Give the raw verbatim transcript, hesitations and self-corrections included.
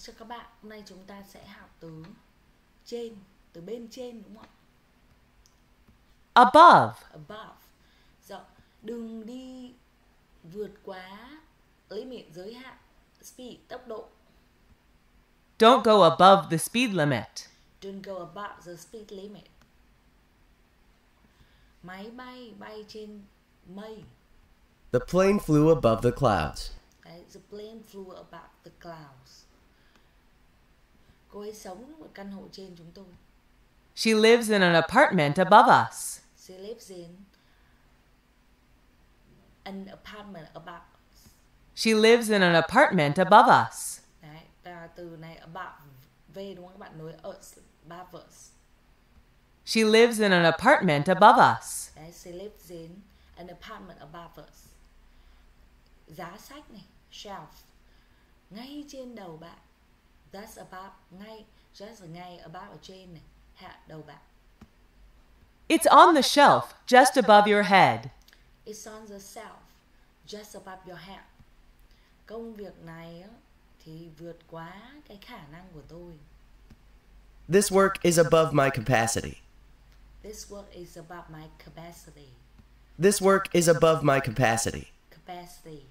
cho các bạn. Hôm nay chúng ta sẽ học từ trên, từ bên trên đúng không ạ? Above. Above. Rồi, đừng đi vượt quá limit, giới hạn, speed, tốc độ. Don't go above the speed limit. Don't go above the speed limit. Máy bay bay trên mây. The plane flew above the clouds. Đấy, the plane flew above the clouds. Cô ấy sống trong một căn hộ trên chúng tôi. She lives in an apartment above us. She lives in an apartment above us. She lives in an apartment above us. Đấy, và từ này above, V đúng không các bạn? Nối us, above us. She lives in an apartment above us. Đấy, she lives in an apartment above us. Giá sách này, shelf, ngay trên đầu bạn. That's above, ngay, just là ngay, above ở trên này, hạ đầu bạn. It's on the shelf, just above your head. It's on the shelf, just above your head. Công việc này á, thì vượt quá cái khả năng của tôi. This work is above my capacity. This work is above my capacity. This work is above my capacity. Capacity.